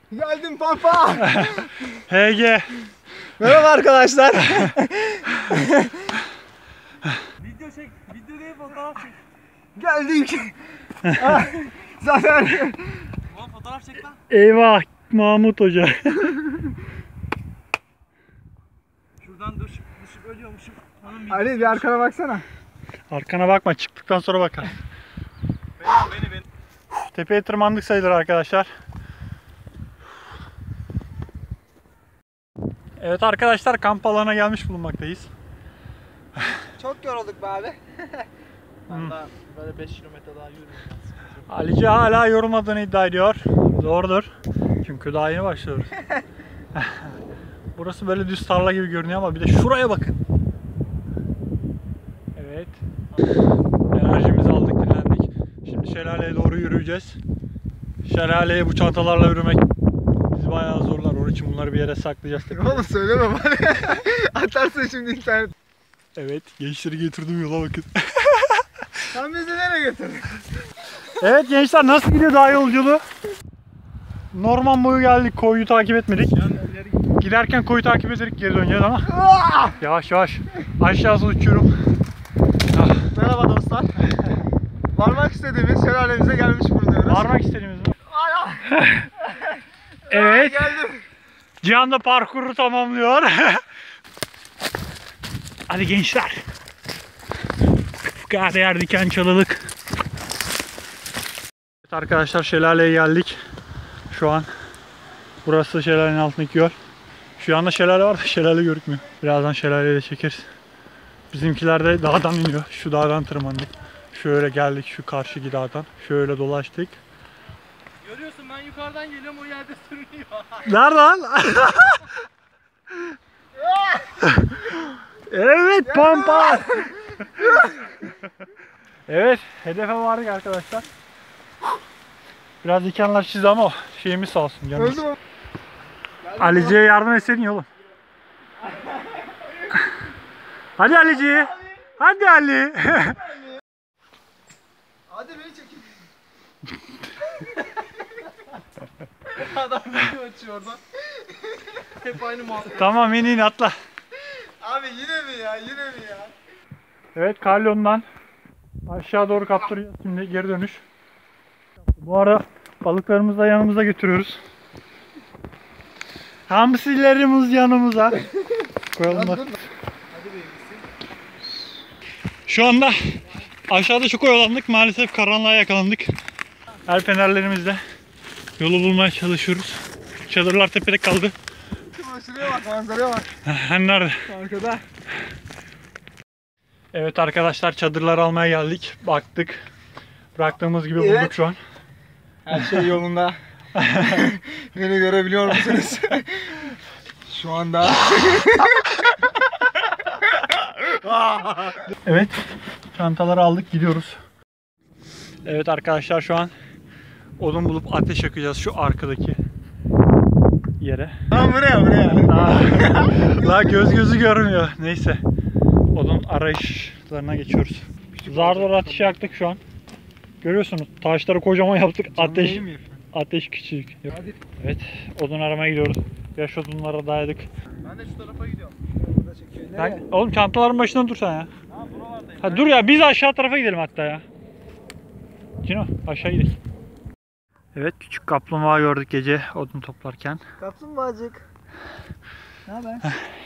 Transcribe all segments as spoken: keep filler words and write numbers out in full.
Geldim pampa. H G. Merhaba arkadaşlar. Video çek, video değil fotoğraf çek. Geldik. Ah, zaten. Ulan fotoğraf çek lan. Eyvah Mahmut Hoca. Şuradan düşüp düşüp ölüyormuşum. Onun Ali bir arkana baksana. Arkana bakma, çıktıktan sonra bakar. Beni beni beni. Tepeye tırmandık sayılır arkadaşlar. Evet arkadaşlar, kamp alanına gelmiş bulunmaktayız. Çok yorulduk be abi. Ben daha böyle beş kilometre daha yürüyorum. Alici hala yorulmadığını iddia ediyor. Doğrudur. Çünkü daha yeni başlıyoruz. Burası böyle düz tarla gibi görünüyor ama bir de şuraya bakın. Evet. Enerjimizi aldık, dinlendik. Şimdi şelaleye doğru yürüyeceğiz. Şelaleye bu çantalarla yürümek bizi bayağı zorlar. Onun için bunları bir yere saklayacağız. Oğlum söyleme bana. Atarsın şimdi internet. Evet, gençleri getirdim, yola bakın. Sen bizi nereye götürdün? Evet gençler, nasıl gidiyor dağ yolculuğu? Norman boyu geldik, koyu takip etmedik. Giderken koyu takip ederek geri döneceğiz ama yavaş yavaş aşağısı uçuyorum. Ah. Merhaba dostlar. Varmak istediğimiz şelalemize gelmiş bulunuyoruz. Varmak istediğimiz mi? Evet. Geldim. Cihan da parkuru tamamlıyor. Hadi gençler. Fıkade yer diken çalılık. Evet arkadaşlar, şelaleye geldik. Şu an burası şelalenin altındaki yol. Şu anda şelale var da şelale görükmüyor. Birazdan şelaleyi de çekeriz. Bizimkiler de dağdan iniyor. Şu dağdan tırmandık. Şöyle geldik şu karşıki dağdan. Şöyle dolaştık. Görüyorsun ben yukarıdan geliyorum, o yerde sürünüyor. Nerede lan? Evet pampa. Evet, hedefe vardık arkadaşlar. Biraz dikenler çizdi ama şeyimiz sağ olsun. Öldüm. Alici'ye yardım etseydin oğlum. Hadi Alici. Hadi Ali. Hadi beni çekin. Adam video açıyor oradan. Hep aynı muhabbet. Tamam, in in atla. Abi yine mi ya? Yine mi ya? Evet, kalyondan aşağı doğru kaptırıyoruz. Şimdi geri dönüş. Bu arada balıklarımızı da yanımıza götürüyoruz. Hamsilerimiz yanımıza. Koyalım da. Şu anda aşağıda çok oyalandık. Maalesef karanlığa yakalandık. El fenerlerimizle yolu bulmaya çalışıyoruz. Çadırlar tepede kaldı. Şuraya bak, manzaraya bak. Nerede? Arkada. Evet arkadaşlar, çadırlar almaya geldik. Baktık. Bıraktığımız gibi bulduk Evet. şu an. Her şey yolunda. Beni görebiliyor musunuz? Şu anda. Evet. Çantaları aldık, gidiyoruz. Evet arkadaşlar, şu an odun bulup ateş yakacağız şu arkadaki yere. Lan buraya buraya. La göz gözü görmüyor. Neyse. Odun arayışlarına geçiyoruz. Zar zor ateş yaktık şu an. Görüyorsunuz, taşları kocaman yaptık. Ateş ateş küçük. Hadi. Evet, odun aramaya gidiyoruz. Yaş odunlara dayadık. Ben de şu tarafa gidiyorum. Burada çekiyor. Sen, oğlum çantaların başına dur sen ya. Ha buralardayım. Ha, dur ya, biz aşağı tarafa gidelim hatta ya. Cino aşağı gidelim. Evet, küçük kaplumbağa gördük gece odun toplarken. Kaplumbağacık. Ne haber?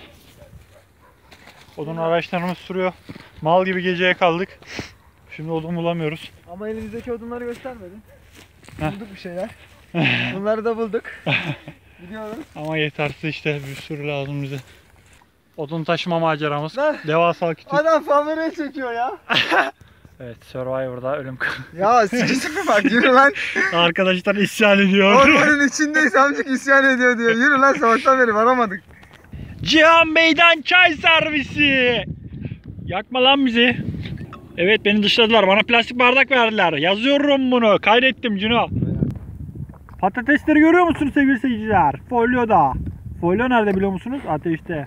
Odun araçlarımız sürüyor. Mal gibi geceye kaldık. Şimdi odun bulamıyoruz. Ama elimizdeki odunları göstermedin. Heh. Bulduk bir şeyler. Bunları da bulduk. Gidiyoruz. Ama yetersiz işte, bir sürü lazım bize. Odun taşıma maceramız. Lan! Devasa kütük. Adam kamerayı çekiyor ya. Evet, Survivor'da ölüm. Ya sikisine bak, yürü lan. Arkadaşlar isyan ediyor. Ormanın içindeyiz, amcık isyan ediyor diyor. Yürü lan, sabahtan beri varamadık. Cihan Bey'den çay servisi. Yakma lan bizi. Evet, beni dışladılar. Bana plastik bardak verdiler. Yazıyorum bunu. Kaydettim Cino. Patatesleri görüyor musunuz sevgili seyirciler? Folyoda. Folyo nerede biliyor musunuz? Ateşte.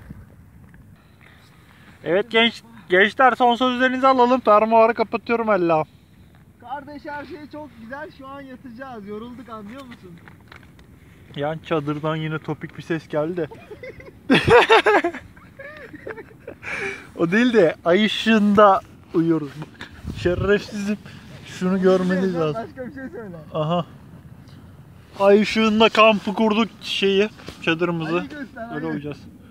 Evet genç gençler, son sözlerinizi alalım. Fermuarı kapatıyorum ella. Kardeş her şey çok güzel, şu an yatacağız. Yorulduk, anlıyor musun? Yan çadırdan yine topik bir ses geldi. O değil de ay ışığında uyuyoruz. Bak, şerefsizim. Şunu görmeniz lazım. Başka bir şey söyle. Aha. Ay ışığında kampı kurduk şeyi, çadırımızı. Hadi göster, Öyle hadi. uyuyacağız.